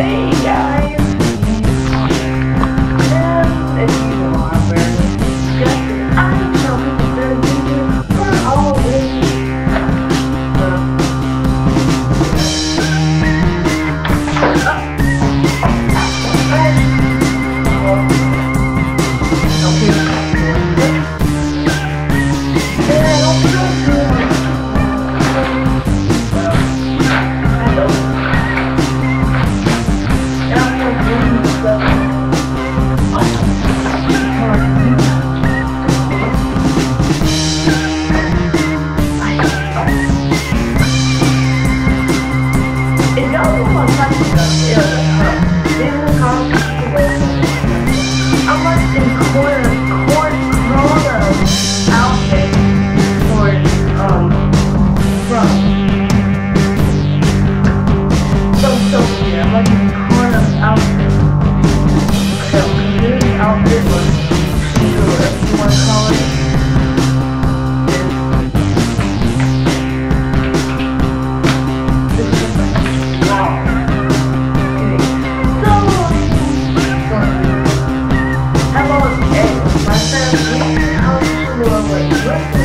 Hey guys! If you know I'm very disgusted, I'm talking to the video for always. My family, I was